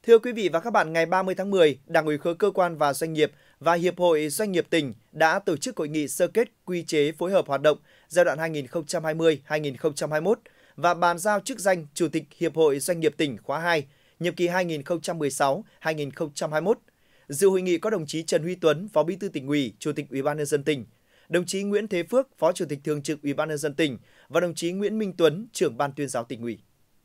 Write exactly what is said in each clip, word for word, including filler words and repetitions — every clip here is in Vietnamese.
Thưa quý vị và các bạn, ngày ba mươi tháng mười, Đảng ủy khối cơ quan và doanh nghiệp và Hiệp hội Doanh nghiệp tỉnh đã tổ chức hội nghị sơ kết quy chế phối hợp hoạt động giai đoạn hai nghìn không trăm hai mươi đến hai nghìn không trăm hai mươi mốt và bàn giao chức danh Chủ tịch Hiệp hội Doanh nghiệp tỉnh khóa hai, nhiệm kỳ hai nghìn không trăm mười sáu đến hai nghìn không trăm hai mươi mốt. Dự hội nghị có đồng chí Trần Huy Tuấn, Phó Bí thư Tỉnh ủy, Chủ tịch Ủy ban nhân dân tỉnh, đồng chí Nguyễn Thế Phước, Phó Chủ tịch Thường trực Ủy ban nhân dân tỉnh và đồng chí Nguyễn Minh Tuấn, Trưởng Ban Tuyên giáo Tỉnh ủy.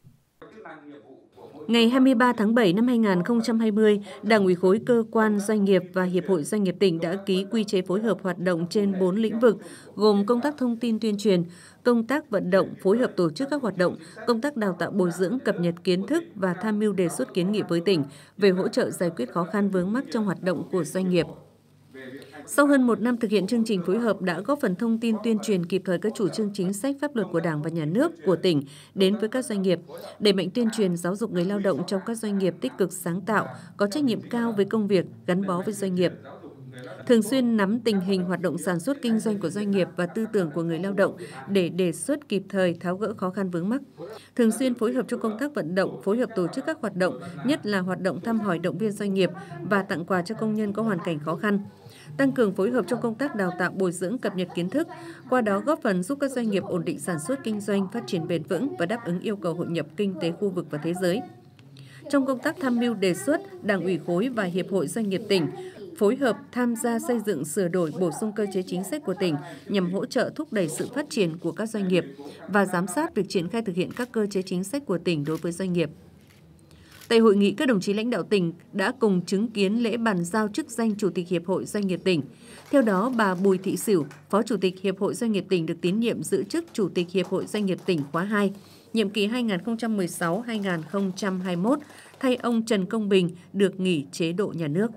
Ngày hai mươi ba tháng bảy năm hai nghìn không trăm hai mươi, Đảng ủy khối cơ quan doanh nghiệp và Hiệp hội Doanh nghiệp tỉnh đã ký quy chế phối hợp hoạt động trên bốn lĩnh vực, gồm công tác thông tin tuyên truyền, công tác vận động, phối hợp tổ chức các hoạt động, công tác đào tạo bồi dưỡng, cập nhật kiến thức và tham mưu đề xuất kiến nghị với tỉnh về hỗ trợ giải quyết khó khăn vướng mắc trong hoạt động của doanh nghiệp. Sau hơn một năm thực hiện chương trình phối hợp đã góp phần thông tin tuyên truyền kịp thời các chủ trương chính sách pháp luật của Đảng và Nhà nước, của tỉnh đến với các doanh nghiệp, đẩy mạnh tuyên truyền giáo dục người lao động trong các doanh nghiệp tích cực sáng tạo, có trách nhiệm cao với công việc, gắn bó với doanh nghiệp. Thường xuyên nắm tình hình hoạt động sản xuất kinh doanh của doanh nghiệp và tư tưởng của người lao động để đề xuất kịp thời tháo gỡ khó khăn vướng mắc. Thường xuyên phối hợp trong công tác vận động, phối hợp tổ chức các hoạt động, nhất là hoạt động thăm hỏi động viên doanh nghiệp và tặng quà cho công nhân có hoàn cảnh khó khăn. Tăng cường phối hợp trong công tác đào tạo bồi dưỡng cập nhật kiến thức, qua đó góp phần giúp các doanh nghiệp ổn định sản xuất kinh doanh, phát triển bền vững và đáp ứng yêu cầu hội nhập kinh tế khu vực và thế giới. Trong công tác tham mưu đề xuất, Đảng ủy khối và Hiệp hội Doanh nghiệp tỉnh phối hợp tham gia xây dựng, sửa đổi, bổ sung cơ chế chính sách của tỉnh nhằm hỗ trợ thúc đẩy sự phát triển của các doanh nghiệp và giám sát việc triển khai thực hiện các cơ chế chính sách của tỉnh đối với doanh nghiệp. Tại hội nghị, các đồng chí lãnh đạo tỉnh đã cùng chứng kiến lễ bàn giao chức danh Chủ tịch Hiệp hội Doanh nghiệp tỉnh. Theo đó, bà Bùi Thị Xỉu, Phó Chủ tịch Hiệp hội Doanh nghiệp tỉnh được tín nhiệm giữ chức Chủ tịch Hiệp hội Doanh nghiệp tỉnh khóa hai, nhiệm kỳ hai nghìn không trăm mười sáu đến hai nghìn không trăm hai mươi mốt, thay ông Trần Công Bình được nghỉ chế độ nhà nước.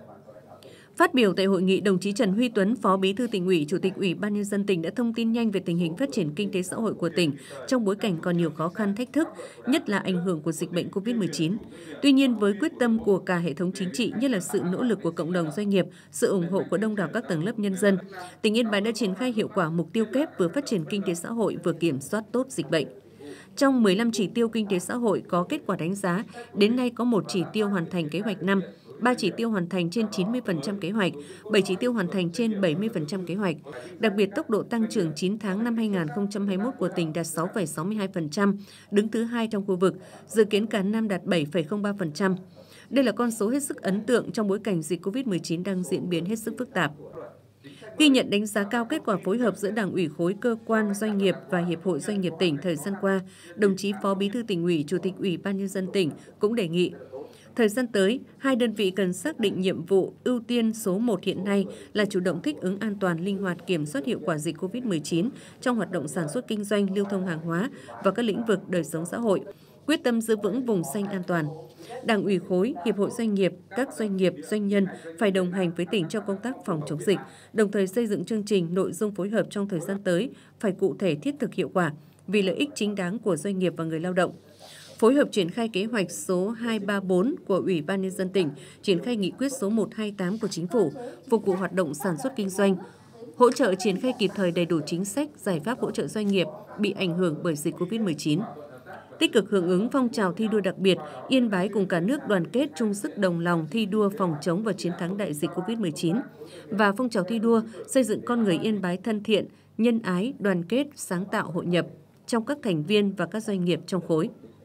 Phát biểu tại hội nghị, đồng chí Trần Huy Tuấn, Phó Bí thư Tỉnh ủy, Chủ tịch Ủy ban nhân dân tỉnh đã thông tin nhanh về tình hình phát triển kinh tế xã hội của tỉnh trong bối cảnh còn nhiều khó khăn thách thức, nhất là ảnh hưởng của dịch bệnh covid mười chín. Tuy nhiên, với quyết tâm của cả hệ thống chính trị, nhất là sự nỗ lực của cộng đồng doanh nghiệp, sự ủng hộ của đông đảo các tầng lớp nhân dân, tỉnh Yên Bái đã triển khai hiệu quả mục tiêu kép vừa phát triển kinh tế xã hội vừa kiểm soát tốt dịch bệnh. Trong mười lăm chỉ tiêu kinh tế xã hội có kết quả đánh giá, đến nay có một chỉ tiêu hoàn thành kế hoạch năm, ba chỉ tiêu hoàn thành trên chín mươi phần trăm kế hoạch, bảy chỉ tiêu hoàn thành trên bảy mươi phần trăm kế hoạch. Đặc biệt, tốc độ tăng trưởng chín tháng năm hai nghìn không trăm hai mươi mốt của tỉnh đạt sáu phẩy sáu mươi hai phần trăm, đứng thứ hai trong khu vực, dự kiến cả năm đạt bảy phẩy không ba phần trăm. Đây là con số hết sức ấn tượng trong bối cảnh dịch covid mười chín đang diễn biến hết sức phức tạp. Ghi nhận đánh giá cao kết quả phối hợp giữa Đảng ủy khối cơ quan doanh nghiệp và Hiệp hội Doanh nghiệp tỉnh thời gian qua, đồng chí Phó Bí thư Tỉnh ủy, Chủ tịch Ủy ban nhân dân tỉnh cũng đề nghị thời gian tới, hai đơn vị cần xác định nhiệm vụ ưu tiên số một hiện nay là chủ động thích ứng an toàn, linh hoạt, kiểm soát hiệu quả dịch covid mười chín trong hoạt động sản xuất kinh doanh, lưu thông hàng hóa và các lĩnh vực đời sống xã hội, quyết tâm giữ vững vùng xanh an toàn. Đảng ủy khối, Hiệp hội Doanh nghiệp, các doanh nghiệp, doanh nhân phải đồng hành với tỉnh trong công tác phòng chống dịch, đồng thời xây dựng chương trình, nội dung phối hợp trong thời gian tới phải cụ thể, thiết thực, hiệu quả vì lợi ích chính đáng của doanh nghiệp và người lao động. Phối hợp triển khai kế hoạch số hai ba bốn của Ủy ban nhân dân tỉnh, triển khai nghị quyết số một hai tám của Chính phủ, phục vụ hoạt động sản xuất kinh doanh, hỗ trợ triển khai kịp thời đầy đủ chính sách, giải pháp hỗ trợ doanh nghiệp bị ảnh hưởng bởi dịch covid mười chín. Tích cực hưởng ứng phong trào thi đua đặc biệt, Yên Bái cùng cả nước đoàn kết chung sức đồng lòng thi đua phòng chống và chiến thắng đại dịch covid mười chín và phong trào thi đua xây dựng con người Yên Bái thân thiện, nhân ái, đoàn kết, sáng tạo, hội nhập trong các thành viên và các doanh nghiệp trong khối.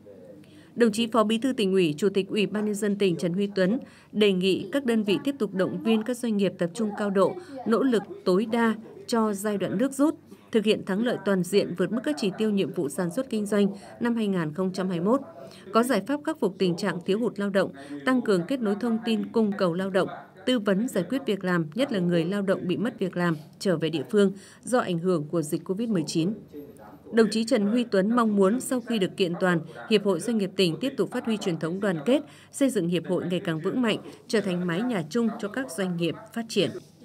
Đồng chí Phó Bí thư Tỉnh ủy, Chủ tịch Ủy ban nhân dân tỉnh Trần Huy Tuấn đề nghị các đơn vị tiếp tục động viên các doanh nghiệp tập trung cao độ, nỗ lực tối đa cho giai đoạn nước rút, thực hiện thắng lợi toàn diện vượt mức các chỉ tiêu nhiệm vụ sản xuất kinh doanh năm hai nghìn không trăm hai mươi mốt, có giải pháp khắc phục tình trạng thiếu hụt lao động, tăng cường kết nối thông tin cung cầu lao động, tư vấn giải quyết việc làm, nhất là người lao động bị mất việc làm trở về địa phương do ảnh hưởng của dịch covid mười chín. Đồng chí Trần Huy Tuấn mong muốn sau khi được kiện toàn, Hiệp hội Doanh nghiệp tỉnh tiếp tục phát huy truyền thống đoàn kết, xây dựng hiệp hội ngày càng vững mạnh, trở thành mái nhà chung cho các doanh nghiệp phát triển.